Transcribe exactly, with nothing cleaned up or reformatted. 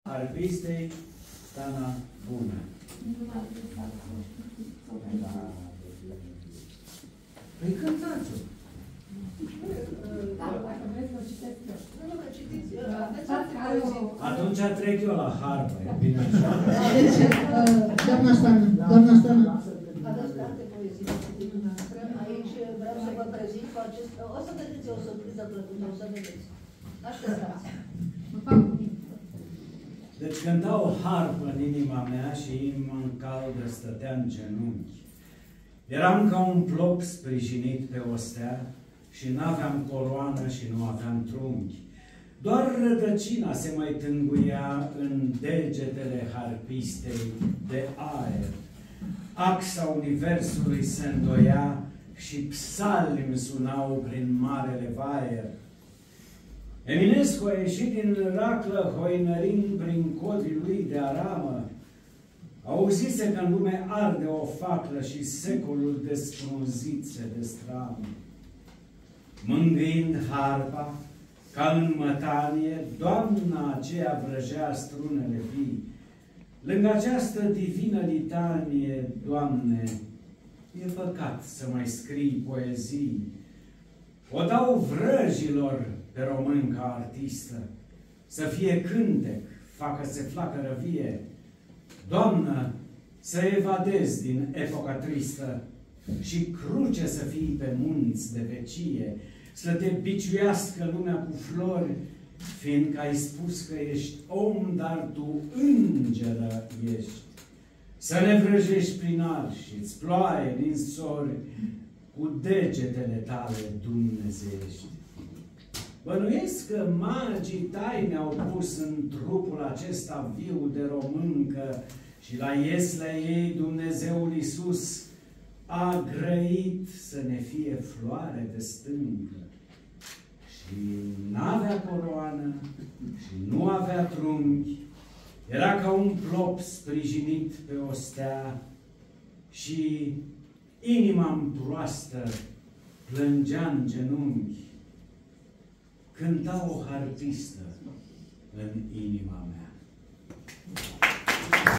Arpistei Stana Bună. Păi cântați-o. Atunci trec eu la harpă, e bine așa? Doamna Stana, doamna Stana. Aveți alte poezii dumneavoastră. Aici vreau să vă prezint cu acest... O să vedeți o surpriză plăcută, o să vedeți. Așteptați. Deci cânta o harpă în inima mea și inima în caldă stătea în genunchi. Eram ca un plop sprijinit pe o stea și n-aveam coroană și nu aveam trunchi. Doar rădăcina se mai tânguia în degetele harpistei de aer. Axa universului se îndoia și psalmi sunau prin marele vaier. Eminescu a ieșit din raclă hoinărind prin codii lui de aramă. Auzise că în lume arde o faclă și secolul desfrunzit se destramă. Mângâind harpa, ca în mătanie, doamna aceea vrăjea strunele vii. Lângă această divină litanie, Doamne, e păcat să mai scrii poezii. O dau vrăjilor pe românca artistă, să fie cântec, facă-se flacără vie. Doamnă, să evadezi din epoca tristă și cruce să fii pe munți de vecie, să te biciuiască lumea cu flori, fiindcă ai spus că ești om, dar tu îngeră ești. Să ne vrăjești prin arși și-ți ploaie din sori cu degetele tale dumnezeiești. Bănuiesc că magii taine au pus în trupul acesta viu de româncă și la ieslea ei Dumnezeul Iisus a grăit să ne fie floare de stâncă. Și n-avea coroană și nu avea trunchi, era ca un plop sprijinit pe o stea și inima-mi proastă plângea în genunchi. Cânta o harpistă în inima mea.